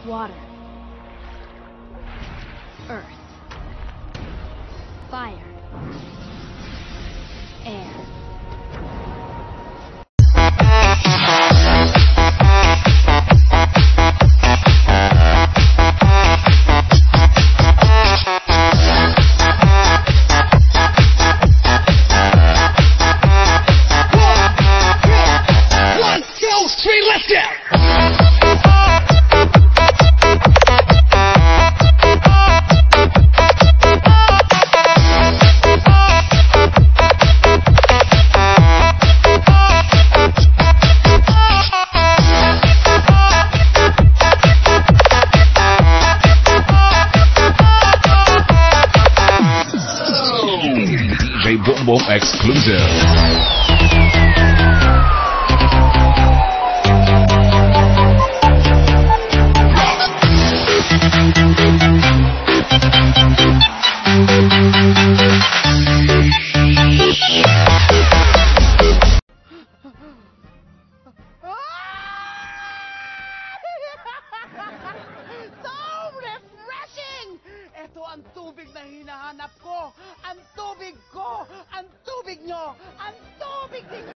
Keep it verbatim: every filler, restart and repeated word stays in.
Water. Earth. Fire. Air. One, two, three, let's go! D J Boom Boom exclusive. So refreshing! Ito ang tubig na hinahanap ko! Ang tubig ko! Ang tubig nyo! Ang tubig ninyo!